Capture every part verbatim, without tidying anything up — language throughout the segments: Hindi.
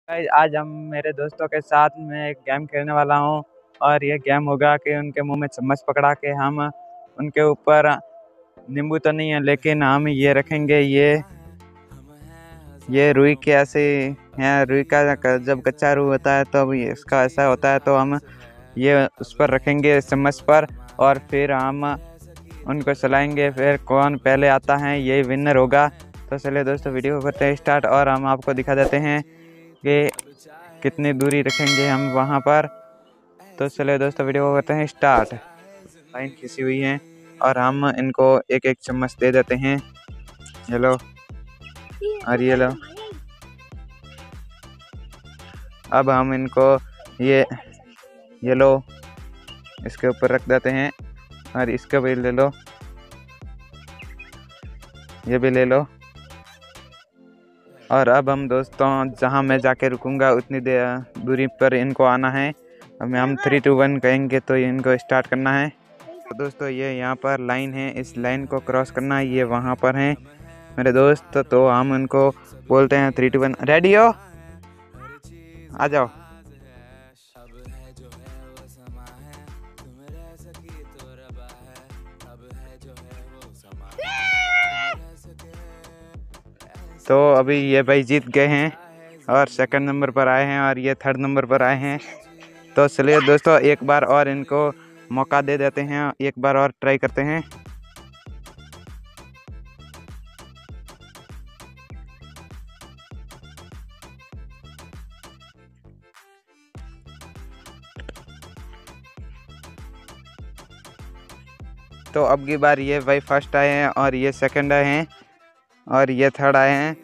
गाइस, आज हम मेरे दोस्तों के साथ में एक गेम खेलने वाला हूं और ये गेम होगा कि उनके मुंह में चम्मच पकड़ा के हम उनके ऊपर नींबू तो नहीं है लेकिन हम ये रखेंगे ये ये रुई के ऐसे हैं। रुई का जब कच्चा रुई होता है तो अब इसका ऐसा होता है तो हम ये उस पर रखेंगे चम्मच पर और फिर हम उनको चलाएंगे। फिर कौन पहले आता है ये विनर होगा। तो चलिए दोस्तों वीडियो को करते हैं स्टार्ट और हम आपको दिखा देते हैं कि कितनी दूरी रखेंगे हम वहाँ पर। तो चलिए दोस्तों वीडियो को करते हैं स्टार्ट। लाइन खींची हुई है और हम इनको एक एक चम्मच दे देते हैं। ये लो और ये लो। अब हम इनको ये ये लो इसके ऊपर रख देते हैं और इसका भी ले लो, ये भी ले लो। और अब हम दोस्तों जहां मैं जाके रुकूंगा उतनी देर दूरी पर इनको आना है। अब हम थ्री टू वन कहेंगे तो इनको स्टार्ट करना है। तो दोस्तों ये यहाँ पर लाइन है, इस लाइन को क्रॉस करना है। ये वहाँ पर हैं मेरे दोस्त। तो हम इनको बोलते हैं थ्री टू वन रेडी हो, आ जाओ। तो अभी ये भाई जीत गए हैं और सेकंड नंबर पर आए हैं और ये थर्ड नंबर पर आए हैं। तो चलिए दोस्तों एक बार और इनको मौका दे देते हैं, एक बार और ट्राई करते हैं। तो अब की बार ये भाई फर्स्ट आए हैं और ये सेकंड आए हैं और ये थर्ड आए हैं।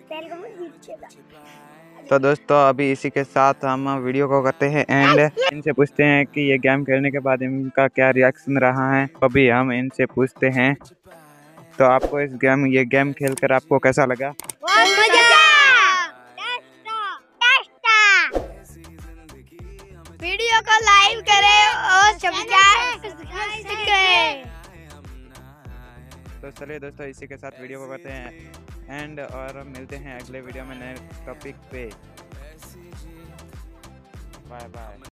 तो दोस्तों अभी इसी के साथ हम वीडियो को करते हैं एंड इनसे पूछते हैं कि ये गेम खेलने के बाद इनका क्या रिएक्शन रहा है। अभी हम इनसे पूछते हैं तो आपको इस गेम ये गेम खेलकर आपको कैसा लगा? वीडियो को लाइक करें और सब्सक्राइब करें। तो चलिए दोस्तों इसी के साथ वीडियो को करते हैं एंड और मिलते हैं अगले वीडियो में नए टॉपिक पे। Bye bye.